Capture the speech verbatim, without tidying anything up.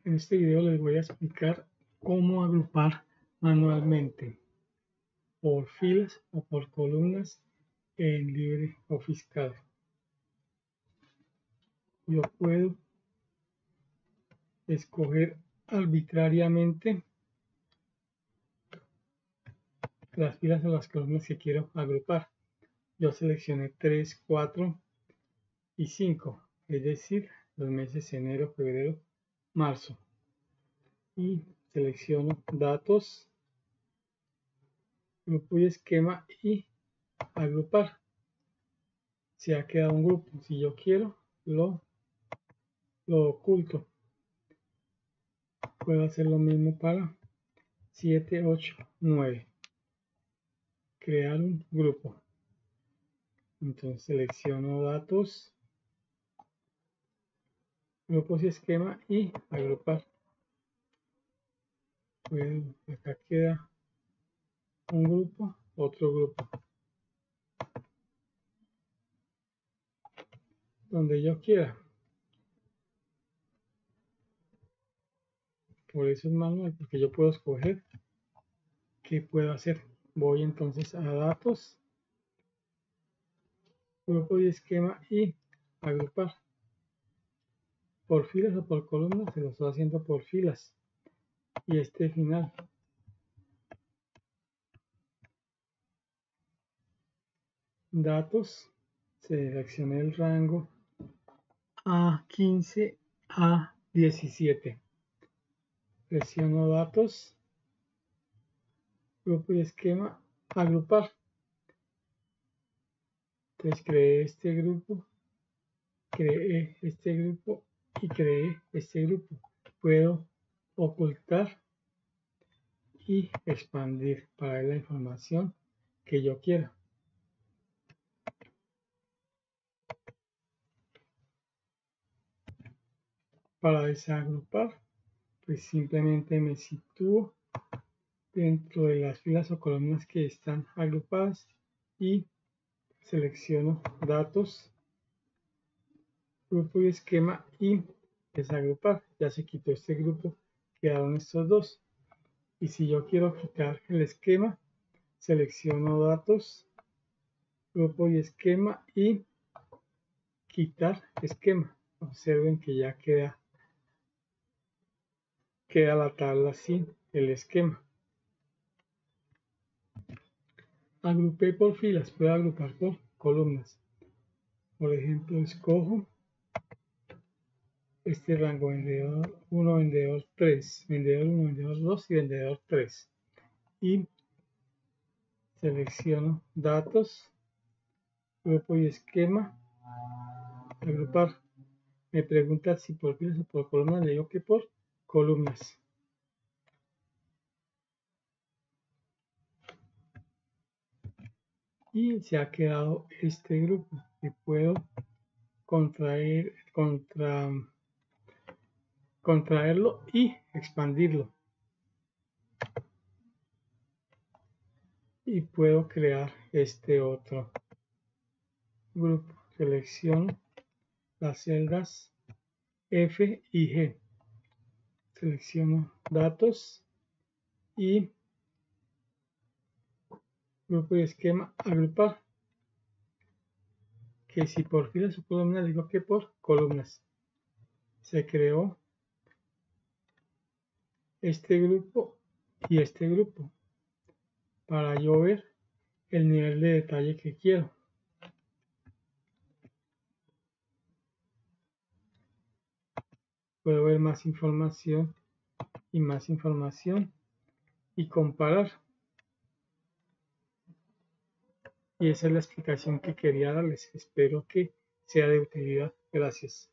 En este video les voy a explicar cómo agrupar manualmente por filas o por columnas en LibreOffice C A D. Yo puedo escoger arbitrariamente las filas o las columnas que quiero agrupar. Yo seleccioné tres, cuatro y cinco, es decir, los meses enero, febrero, marzo. Y selecciono datos, grupo y esquema y agrupar. Se ha quedado un grupo. Si yo quiero, lo, lo oculto. Puedo hacer lo mismo para siete, ocho, nueve. Crear un grupo. Entonces selecciono datos, grupos y esquema y agrupar. Pues acá queda un grupo, otro grupo. Donde yo quiera. Por eso es manual, porque yo puedo escoger qué puedo hacer. Voy entonces a datos, grupo y esquema y agrupar. Por filas o por columnas, se lo estoy haciendo por filas. Y este final. Datos, seleccioné el rango A quince a diecisiete. Presiono datos, grupo y esquema, agrupar. Entonces creé este grupo, creé este grupo y creé este grupo. Puedo ocultar y expandir para ver la información que yo quiera. Para desagrupar, pues simplemente me sitúo dentro de las filas o columnas que están agrupadas y selecciono datos, grupo y esquema y desagrupar. Ya se quitó este grupo, quedaron estos dos. Y si yo quiero quitar el esquema, selecciono datos, grupo y esquema y quitar esquema. Observen que ya queda, queda la tabla sin el esquema. Agrupé por filas, puedo agrupar por columnas. Por ejemplo, escojo este rango vendedor uno, vendedor tres, vendedor uno, vendedor dos y vendedor tres. Y selecciono datos, grupo y esquema, agrupar. Me pregunta si por filas o por columnas, le digo que por columnas. Y se ha quedado este grupo que puedo contraer, contra, contraerlo y expandirlo. Y puedo crear este otro grupo. Selecciono las celdas F y G. Selecciono datos y grupo y esquema, agrupar. Que si por filas o columnas, digo que por columnas. Se creó este grupo y este grupo para yo ver el nivel de detalle que quiero. Puedo ver más información y más información y comparar. Y esa es la explicación que quería darles. Espero que sea de utilidad. Gracias.